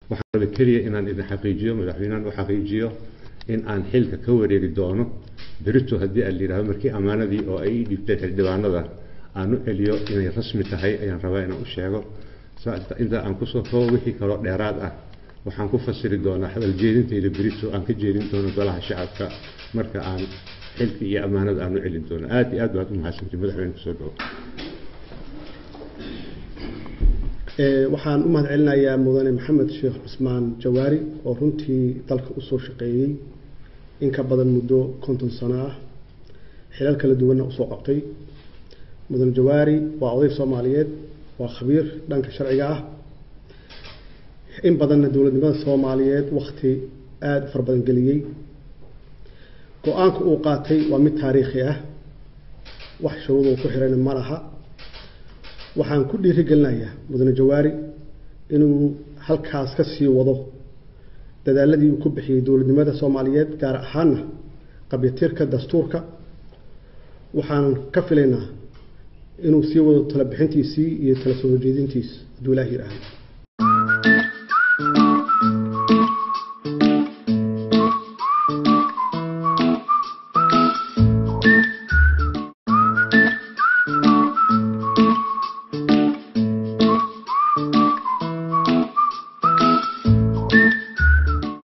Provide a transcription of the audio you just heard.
waxaan la kaliya inaan idin xaqiijiyo madaxweynahan u xaqiijiyo in aan xilka ka wareegi doono berito haddii aan yiraahdo markii amaanadii oo ay dhibtay xildhibaanada aan u celiyo inay rasmi tahay ayaan rabaa inaan u sheego inta aan ku soo koobo wixii kale dheeraad ah waxaan ku fasiri doonaa hadal jeedintayda berito aan ka jeedin doono golaha shacabka marka aan xilka iyo amaanada aan u celin doono aad iyo aad baad u mahadsantahay madaxweyne kusoo dhawo waxaan u mahad celinayaa mudane maxamed sheekh cusmaan jawaari oo runtii dalka u soo shaqeeyay in ka badan muddo 50 sano ah xilal kala duwan u soo qabtay mudane jawaari waa oday Soomaaliyeed waa khabiir dhanka sharciga ah in badan dawladnimada Soomaaliyeed waqti aad u farbadan galiyay go'aanka uu qaatay waa mid taariikhi ah wax shuruudo ku xiran ma laha waxaan ku dhiirigelinayaa mudane jawaari inuu halkaas ka sii wado dadaaladii uu ku bixiyay dawladnimada Soomaaliyeed gaar ahaan qabyaatirka dastuurka waxaan ka filaynaa inuu sii wado tala bixintiisii iyo tala soo jeedintiisa Abdullaahi Raahim